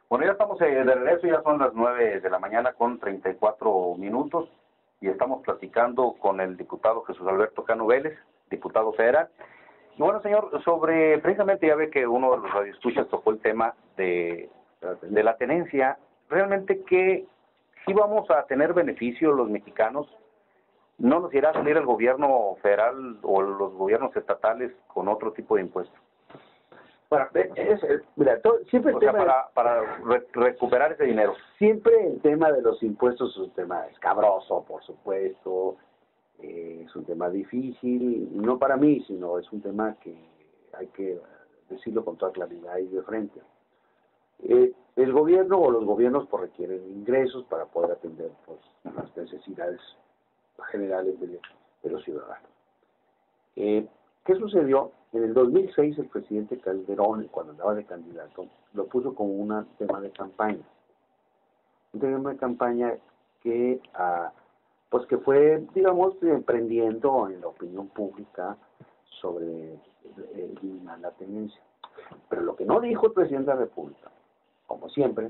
Bueno, ya estamos de regreso, ya son las 9 de la mañana con 34 minutos y estamos platicando con el diputado Jesús Alberto Cano Vélez, diputado federal. Y bueno, señor, sobre, precisamente ya ve que uno de los radioescuchas tocó el tema de la tenencia. Realmente que si vamos a tener beneficio los mexicanos, ¿no nos irá a salir el gobierno federal o los gobiernos estatales con otro tipo de impuestos? Bueno, mira, siempre el tema para recuperar ese dinero. Siempre el tema de los impuestos es un tema escabroso, por supuesto, es un tema difícil, no para mí, sino es un tema que hay que decirlo con toda claridad y de frente. El gobierno o los gobiernos pues, requieren ingresos para poder atender pues, las necesidades generales de los ciudadanos. ¿Qué sucedió? En el 2006 el presidente Calderón, cuando andaba de candidato, lo puso como un tema de campaña. Un tema de campaña que, pues que fue, digamos, emprendiendo en la opinión pública sobre la tenencia. Pero lo que no dijo el presidente de la República, como siempre,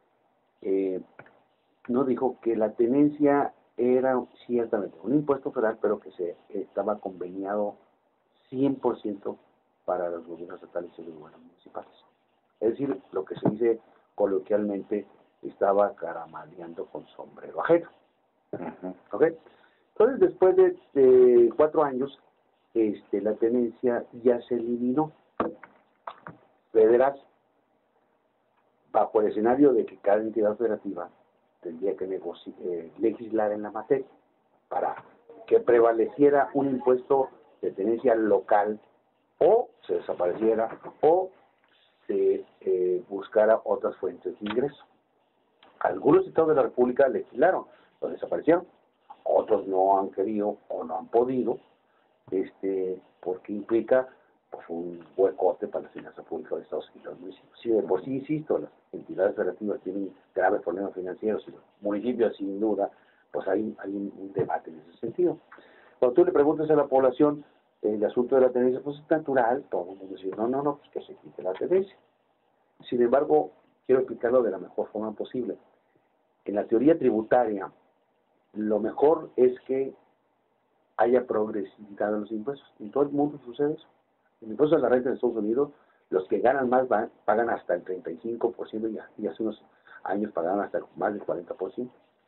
no dijo que la tenencia era ciertamente un impuesto federal, pero que se estaba conveniado 100% para los gobiernos estatales y los gobiernos municipales. Es decir, lo que se dice coloquialmente, estaba caramaleando con sombrero ajeno. ¿Ok? Entonces, después de 4 años, la tenencia ya se eliminó. Federal, bajo el escenario de que cada entidad federativa tendría que legislar en la materia para que prevaleciera un impuesto de tenencia local o se desapareciera o se buscara otras fuentes de ingreso. Algunos estados de la República legislaron, lo desaparecieron, otros no han querido o no han podido, porque implica pues un boicote para la finanza pública de Estados Unidos y los municipios. Si de por sí, insisto, las entidades federativas tienen graves problemas financieros y los municipios sin duda, pues hay un debate en ese sentido. Cuando tú le preguntas a la población el asunto de la tenencia, pues es natural, todo el mundo dice, no, pues que se quite la tenencia. Sin embargo, quiero explicarlo de la mejor forma posible. En la teoría tributaria, lo mejor es que haya progresividad de los impuestos. En todo el mundo sucede eso. En el impuesto a la renta de Estados Unidos, los que ganan más pagan hasta el 35% y hace unos años pagaban hasta más del 40%.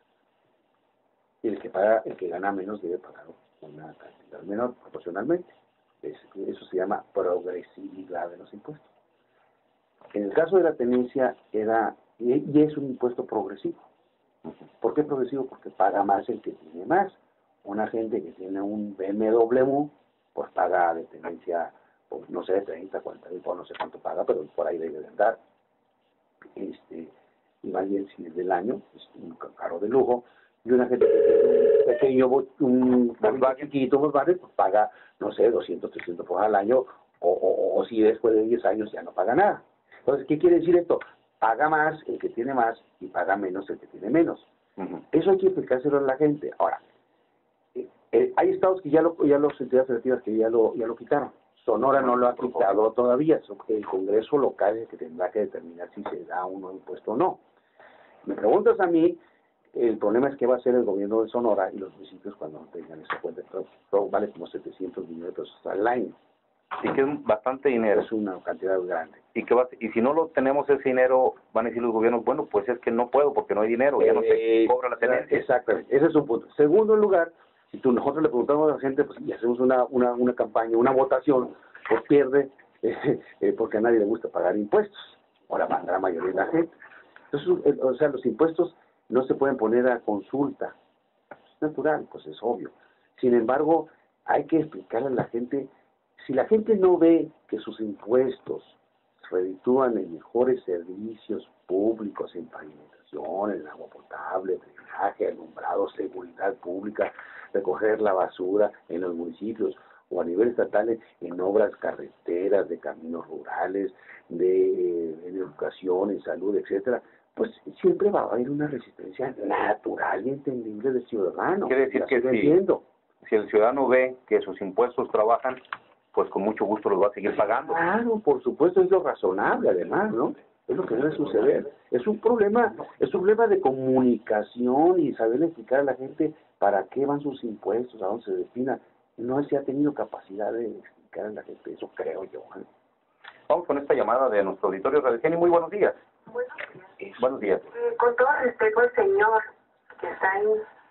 Y el que gana menos debe pagar una cantidad menor proporcionalmente. Eso se llama progresividad de los impuestos. En el caso de la tenencia y es un impuesto progresivo. ¿Por qué progresivo? Porque paga más el que tiene más. Una gente que tiene un BMW, pues paga de tenencia, pues, no sé, 30, 40 mil, no sé cuánto paga, pero por ahí debe de andar. Y más bien si es del año, es un carro de lujo. Y una gente que tiene un pequeño, un chiquito, pues paga, no sé, 200, 300 por al año, o si después de 10 años ya no paga nada. Entonces, ¿qué quiere decir esto? Paga más el que tiene más y paga menos el que tiene menos. Eso hay que explicárselo a la gente. Ahora, hay estados que ya los entidades federativas que ya lo quitaron. Sonora no lo ha quitado todavía. El Congreso local es el que tendrá que determinar si se da un nuevo impuesto o no. Me preguntas a mí, el problema es que va a ser el gobierno de Sonora y los municipios cuando tengan esa cuenta. Todo vale como 700 millones de pesos al año. Sí, que es bastante dinero. Es una cantidad grande. Y si no lo tenemos ese dinero, van a decir los gobiernos, bueno, pues es que no puedo porque no hay dinero, ya no se cobra la tenencia. Exactamente, ese es un punto. Segundo lugar, si nosotros le preguntamos a la gente, pues y hacemos una campaña, una votación, pues pierde, porque a nadie le gusta pagar impuestos. Ahora va la mayoría de la gente. Entonces, o sea, los impuestos no se pueden poner a consulta. Es natural, pues es obvio. Sin embargo, hay que explicarle a la gente. Si la gente no ve que sus impuestos reditúan en mejores servicios públicos, en pavimentación, en agua potable, drenaje, alumbrado, seguridad pública, recoger la basura en los municipios o a nivel estatal en obras carreteras, de caminos rurales, en educación, en salud, etcétera, pues siempre va a haber una resistencia natural y entendible del ciudadano. Quiere decir que si el ciudadano ve que sus impuestos trabajan, pues con mucho gusto los va a seguir pagando. Claro, por supuesto, es lo razonable además, ¿no? Es lo que debe suceder. Es un problema de comunicación y saberle explicar a la gente para qué van sus impuestos, a dónde se destina. No se ha tenido capacidad de explicar a la gente, eso creo yo. Vamos con esta llamada de nuestro auditorio Radio Genio. Muy buenos días. Buenos días. Buenos días. Con todo respeto al señor que está ahí,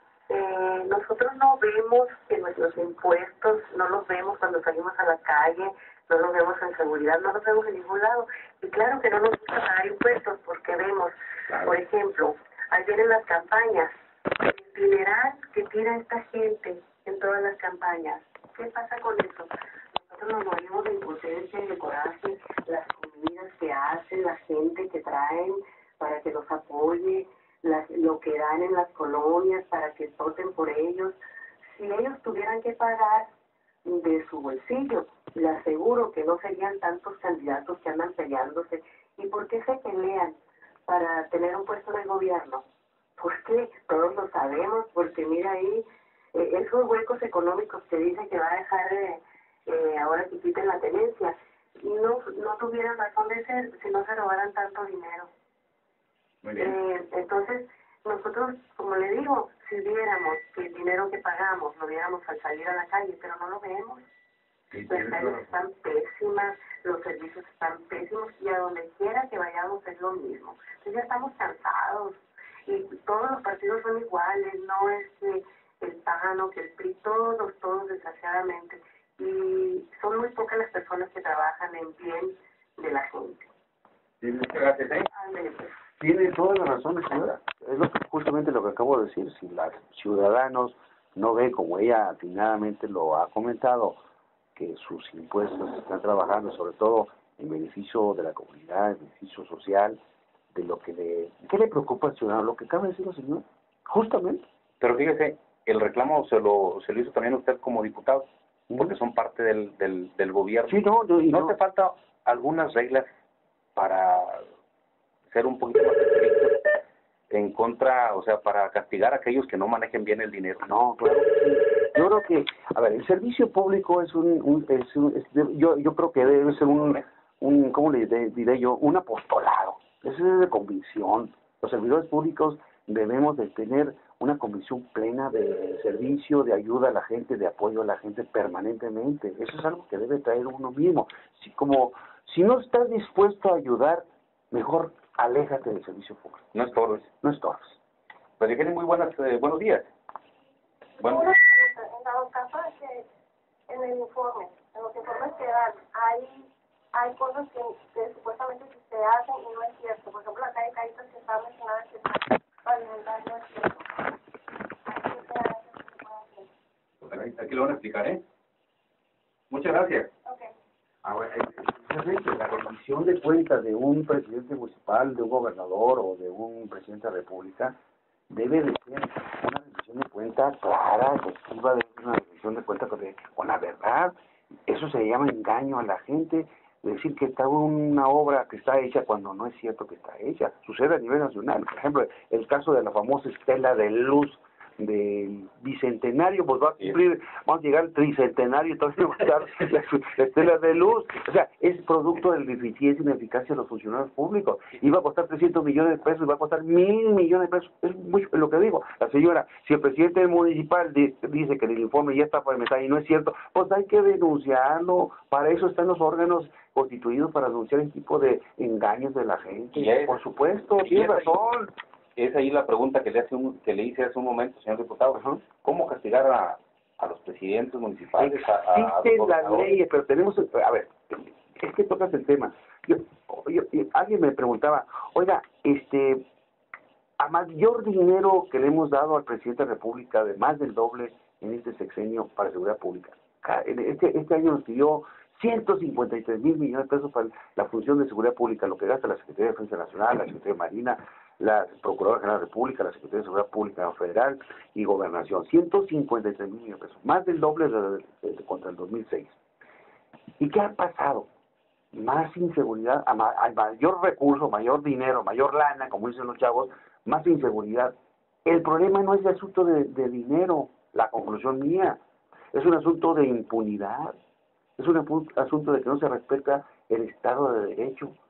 nosotros no vemos que nuestros impuestos, no los vemos cuando salimos a la calle, no los vemos en seguridad, no los vemos en ningún lado. Y claro que no nos gusta pagar impuestos porque vemos, por ejemplo, ahí vienen las campañas, el dineral que tira esta gente en todas las campañas. ¿Qué pasa con eso? Nosotros nos morimos de impotencia y de coraje, las comidas que hacen, la gente que traen para que los apoye, lo que dan en las colonias para que voten por ellos. Si ellos tuvieran que pagar de su bolsillo, le aseguro que no serían tantos candidatos que andan peleándose. ¿Y por qué se pelean para tener un puesto en el gobierno? ¿Por qué? Todos lo sabemos, porque mira ahí, esos huecos económicos que dicen que va a dejar ahora que quiten la tenencia, no tuvieran razón de ser si no se robaran tanto dinero. Muy bien. Entonces, nosotros, como le digo, si viéramos que el dinero que pagamos lo viéramos al salir a la calle, pero no lo vemos. Las calles están pésimas, los servicios están pésimos y a donde quiera que vayamos es lo mismo. Entonces ya estamos cansados y todos los partidos son iguales, no es que el PAN o que el PRI, todos desgraciadamente. Y son muy pocas las personas que trabajan en bien de la gente. Muchas gracias. Ándale, pues. Tiene toda la razón, señora. Es justamente lo que acabo de decir. Si los ciudadanos no ven, como ella atinadamente lo ha comentado, que sus impuestos están trabajando sobre todo en beneficio de la comunidad, en beneficio social, de lo que ¿qué le preocupa al ciudadano? Lo que acaba de decir la señora, justamente. Pero fíjese, el reclamo se lo hizo también usted como diputado, porque son parte del gobierno. Sí, ¿No hace falta algunas reglas para ser un poquito más estrictos en contra, o sea, para castigar a aquellos que no manejen bien el dinero? No, claro que sí. Yo creo que, a ver, el servicio público es yo creo que debe ser ¿cómo le diré yo? Un apostolado. Eso es de convicción. Los servidores públicos debemos de tener una convicción plena de servicio, de ayuda a la gente, de apoyo a la gente permanentemente. Eso es algo que debe traer uno mismo. Si no estás dispuesto a ayudar, mejor aléjate del servicio público. No estorbes. No estorbes. Pues tienen muy buenos días. Bueno. Una pregunta, en dado caso de que en el informe, en los informes que dan, hay cosas que supuestamente se hacen y no es cierto. Por ejemplo, acá hay calles que están mencionadas que están pavimentadas, no es cierto. Aquí se hace, se puede hacer. Aquí lo van a explicar, ¿eh? Muchas gracias. Okay. Ahora, la rendición de cuentas de un presidente municipal, de un gobernador o de un presidente de la república debe de ser una rendición de cuentas clara, efectiva, debe ser una rendición de cuentas con la verdad. Eso se llama engaño a la gente, decir que está una obra que está hecha cuando no es cierto que está hecha. Sucede a nivel nacional. Por ejemplo, el caso de la famosa estela de luz del bicentenario, pues va a cumplir, vamos a llegar al tricentenario, entonces va a estar la estela de luz. O sea, es producto de la deficiencia y ineficacia de los funcionarios públicos. Iba a costar 300 millones de pesos, va a costar 1,000 millones de pesos. Es mucho lo que digo. La señora, si el presidente municipal dice que el informe ya está pavimentado y no es cierto, pues hay que denunciarlo. Para eso están los órganos constituidos para denunciar el tipo de engaños de la gente. Por supuesto, tiene razón. Es ahí la pregunta que le hice hace un momento, señor diputado. ¿Cómo castigar a los presidentes municipales? Existen las leyes, pero tenemos... A ver, es que tocas el tema. Alguien me preguntaba, oiga, a mayor dinero que le hemos dado al presidente de la República, de más del doble en este sexenio para seguridad pública. Este año nos pidió 153,000 millones de pesos para la función de seguridad pública, lo que gasta la Secretaría de Defensa Nacional, la Secretaría de Marina, la Procuradora General de la República, la Secretaría de Seguridad Pública Federal y Gobernación. 153,000 millones de pesos, más del doble contra el 2006. ¿Y qué ha pasado? Más inseguridad, hay mayor recurso, mayor dinero, mayor lana, como dicen los chavos, más inseguridad. El problema no es el asunto de dinero, la conclusión mía, es un asunto de impunidad, es un asunto de que no se respeta el Estado de Derecho.